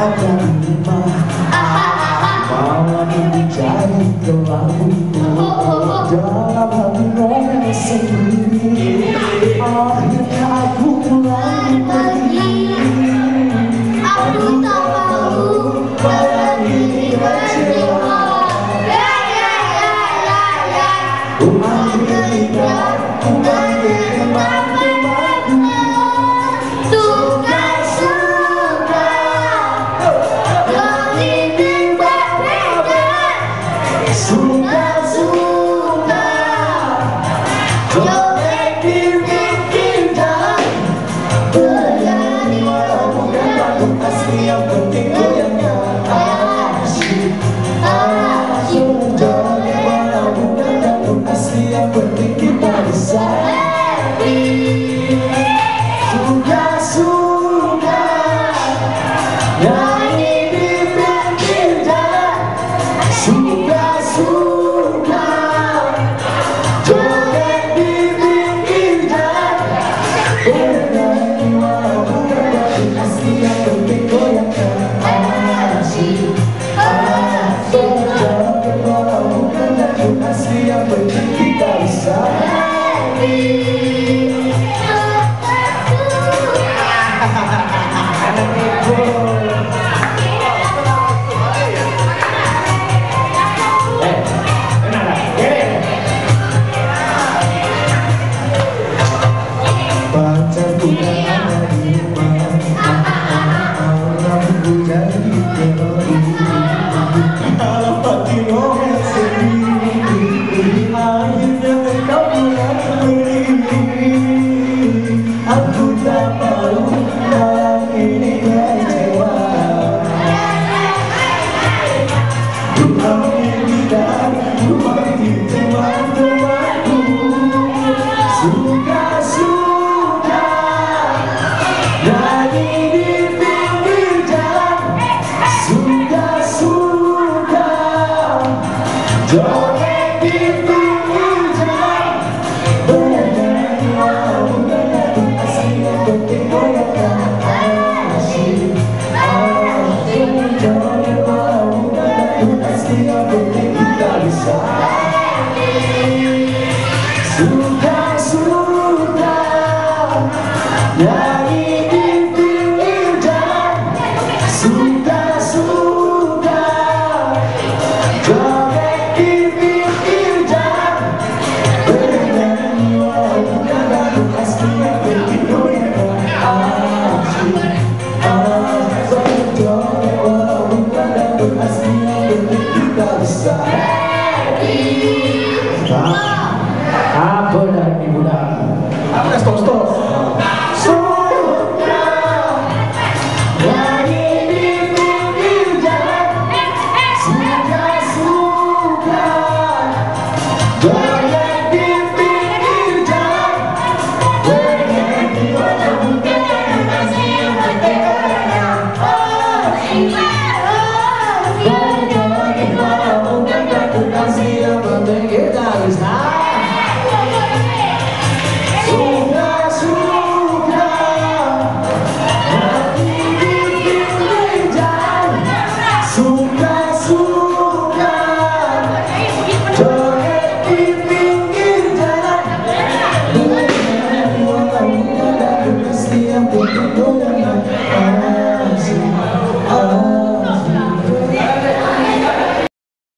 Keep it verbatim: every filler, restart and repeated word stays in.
ada rumah malah mencari kelabuku dalam hati nona sendiri. Akhirnya aku mulai pergi. Aku tak mau lagi kecewa. Umat kita, umat teman-temanku, suka-suka dari berbeda, suka-suka joget di pinggir jalan, bernyanyi walau bukan lagu asli, yang penting goyangnya asyik, asyik joget walau bukan lagu asli, yang penting kita bisa happy. Suka-suka nyanyi di pinggir jalan, suka-suka joget di pinggir jalan, bernyanyi walau bukan lagu asli, yang penting goyangkan asyik, asyik joget walau bukan lagu asli, yang penting kita bisa happy. Pacarku yang ada di rumah, orangku jadi teori. Kalau hati Noel sendiri, akhirnya engkau mulai berdiri. Aku tak mau lagi kecewa. Rumah ini dan rumah di teman-temanku, suka-suka nyanyi di pinggir jalan, suka-suka joget di pinggir jalan, bernyanyi walau bukan lagu asli, yang penting goyangkan asyik, asyik joget walau bukan lagu asli, yang penting kita bisa happy. Suka-suka nyanyi di pinggir jalan, suka-suka joget di pinggir jalan, bernyanyi walau bukan lagu asli, yang penting goyangkan asyik, asyik joget walau bukan lagu asli, yang penting kita bisa happy. Apa dah ibu dah? Apa dah stop stop?